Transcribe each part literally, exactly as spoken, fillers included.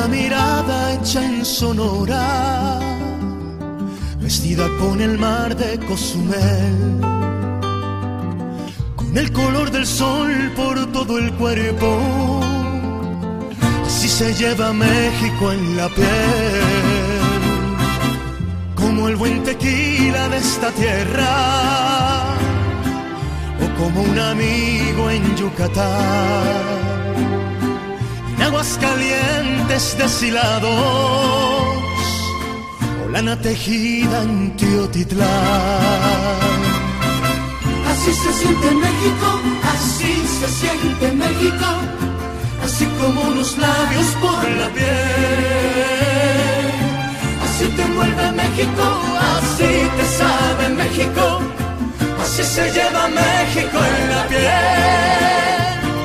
la mirada hecha en Sonora, vestida con el mar de Cozumel, con el color del sol por todo el cuerpo. Así se lleva México en la piel, como el buen tequila de esta tierra, o como un amigo en Yucatán. En aguas calientes deshilados, o lana tejida en Teotitlán. Así se siente México, así se siente México, así como unos labios por la piel. Así te envuelve México, así te sabe México, así se lleva México en la piel.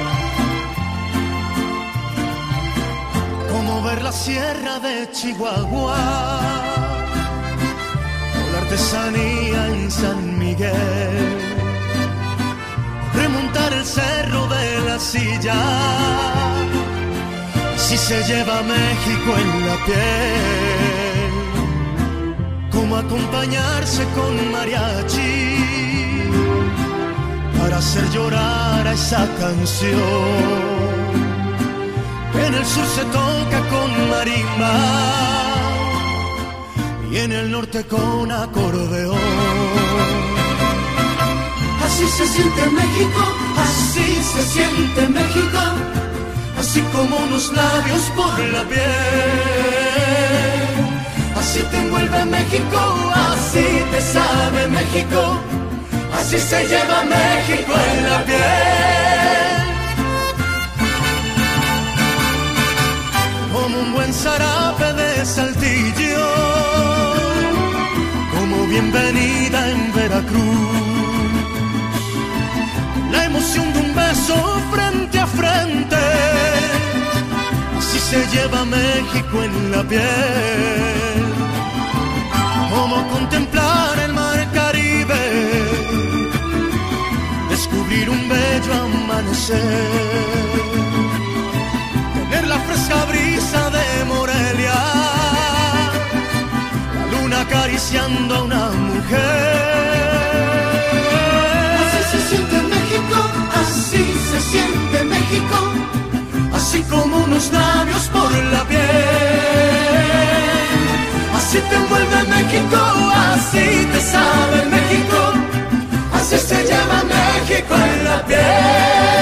Como ver la sierra de Chihuahua, o la artesanía en San Miguel, remontar el cerro de la Silla. Así se lleva México en la piel, como acompañarse con mariachi para hacer llorar a esa canción. En el sur se toca con marimba y en el norte con acordeón. Así se siente México, así se siente México, así como unos labios por la piel. Así te envuelve México, así te sabe México, así se lleva México en la piel. Como un buen zarape de Saltillo, como bienvenida en Veracruz, la emoción de un beso frente a frente. Así se lleva México en la piel, como contemplar el mar Caribe, descubrir un bello amanecer, tener la fresca brisa de Morelia, la luna acariciando a una mujer. Así se siente México, así se siente México, así como unos labios por la piel. Así te envuelve México, así te sabe México, así se llama México en la piel.